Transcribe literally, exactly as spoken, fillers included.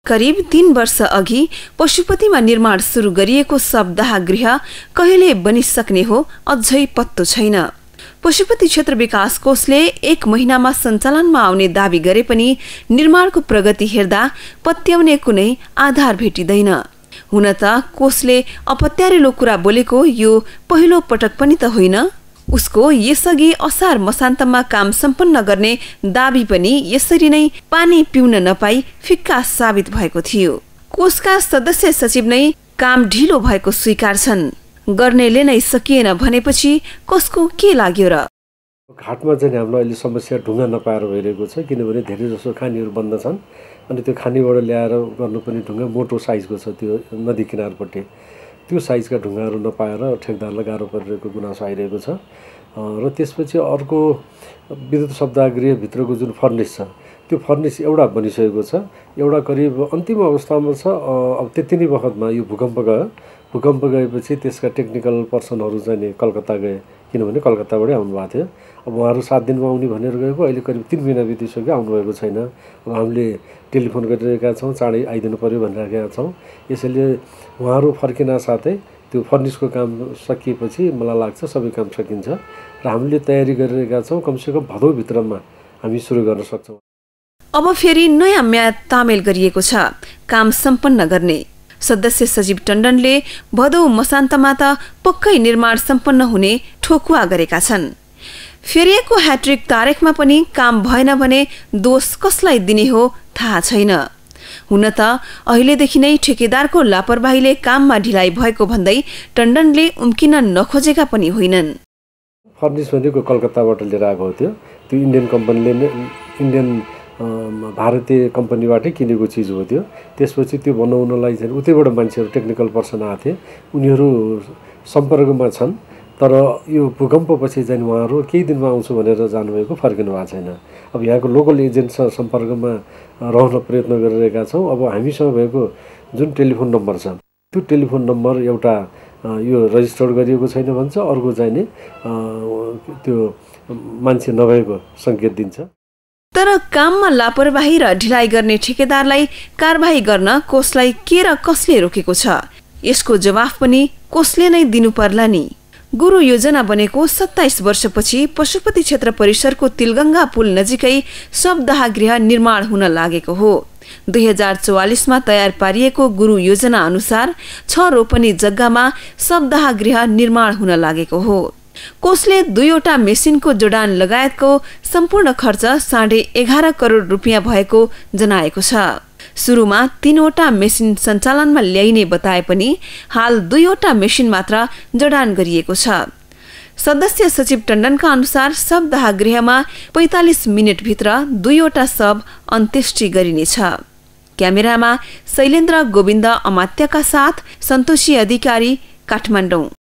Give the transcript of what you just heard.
करिब तीन वर्ष अघि पशुपतिमा निर्माण सुरु गरिएको शवदाह गृह कहिले बनिसक्ने हो अझै पत्तो छैन। पशुपति क्षेत्र विकास कोषले एक महिनामा सञ्चालनमा आउने दावी गरे पनि निर्माणको प्रगति हेर्दा पत्याउने कुनै आधार भेटिँदैन। हुन त कोषले अपत्यारिलो कुरा बोलेको यो पहिलो पटक पनि त होइन। उसको यसअघि असार मसान्तमा काम सम्पन्न गर्ने दावी पनि यसरी नै पानी पिउन नपाई फिक्का साबित भएको थियो। कोषका सदस्य सचिव नै काम ढिलो भएको स्वीकार्छन्। गर्नेले नै सकिएन भनेपछि कसको के लाग्यो र? घाटमा चाहिँ हाम्रो अहिले समस्या ढुङ्गा नपाएर भइरहेको छ, किनभने धेरै जसो खानीहरू बन्द छन् अनि त्यो खानीबाट ल्याएर गर्नु पनि ढुङ्गा मोटो साइजको छ, त्यो नदी किनारपट्टि त्यो साइजका ढुङ्गाहरू नपाएर ठेकदारलाई गाह्रो परिरहेको गुनासो आइरहेको छ। र त्यसपछि अर्को विद्युत शवदाहगृहभित्रको जुन फर्निस छ त्यो फर्निस एउटा बनिसकेको छ, एउटा करिब अन्तिम अवस्थामा छ। अब त्यति नै बखतमा यो भूकम्प गयो। भूकम्प गएपछि त्यसका टेक्निकल पर्सनहरू चाहिँ नि कलकत्ता गए, किनभने कलकत्ताबाटै आउनुभएको थियो। अब उहाँहरू सात दिनमा आउने भनेर गएको, अहिले करिब तिन महिना बितिसक्यो, आउनुभएको छैन। अब हामीले टेलिफोन गरिरहेका छौँ, चाँडै आइदिनु पऱ्यो भनिरहेका छौँ। यसैले उहाँहरू फर्किन साथै त्यो फर्निसको काम सकिएपछि मलाई लाग्छ सबै काम सकिन्छ र हामीले तयारी गरिरहेका छौँ। कमसेकम भदौभित्रमा हामी सुरु गर्न सक्छौँ। अब फेरि नयाँ म्याद तामेल गरिएको छ काम सम्पन्न गर्ने। सदस्य सचिव टण्डनले भदौ मसान्तमा त पक्कै निर्माण सम्पन्न हुने ठोकुवा गरेका छन्। फेरिएको ह्याट्रिक तारिखमा पनि काम भएन भने दोष कसलाई दिने हो थाहा छैन। हुन त अहिलेदेखि नै ठेकेदारको लापरवाहीले काममा ढिलाइ भएको भन्दै टण्डनले उम्किन नखोजेका पनि होइनन्। फर्निस भनेको कलकत्ताबाट लिएर आएको थियो। त्यो इन्डियन कम्पनीले नै इन्डियन भारतीय कम्पनीबाटै किनेको चिज हो त्यो। त्यसपछि त्यो बनाउनलाई चाहिँ उतैबाट मान्छेहरू टेक्निकल पर्सन आएको थिए, उनीहरू सम्पर्कमा छन्। तर यो भूकम्पपछि चाहिँ उहाँहरू केही दिनमा आउँछु भनेर जानुभएको, फर्किनु भएको छैन। अब यहाँको लोकल एजेन्टसँग सम्पर्कमा रहन प्रयत्न गरिरहेका छौँ। अब हामीसँग भएको जुन टेलिफोन नम्बर छ त्यो टेलिफोन नम्बर एउटा यो रजिस्टर्ड गरिएको छैन भन्छ, अर्को चाहिँ नि त्यो मान्छे नभएको सङ्केत दिन्छ। तर काममा लापरवाही र ढिलाइ गर्ने ठेकेदारलाई कारबाही गर्न कोषलाई के र कसले रोकेको छ? यसको जवाफ पनि कोषले नै दिनु पर्ला नि। गुरु योजना बनेको सत्ताइस वर्षपछि पशुपति क्षेत्र परिसरको तिलगंगा पुल नजिकै शवदाह गृह निर्माण हुन लागेको हो। दुई हजार चौवालिसमा तयार पारिएको गुरु योजना अनुसार छ रोपनी जग्गामा शवदाह गृह निर्माण हुन लागेको हो। कोषले दुईवटा मेसिनको जोडान लगायतको सम्पूर्ण खर्च साढे एघार करोड रुपियाँ भएको जनाएको छ। सुरुमा तीनवटा मेसिन सञ्चालनमा ल्याइने बताए पनि हाल दुईवटा मेसिन मात्र जडान गरिएको छ। सदस्य सचिव टण्डनका अनुसार शवदाह गृहमा पैंतालिस मिनटभित्र दुईवटा शव अन्त्येष्टि गरिनेछ। क्यामेरामा शैलेन्द्र गोविन्द अमात्यका साथ सन्तोषी अधिकारी, काठमाडौँ।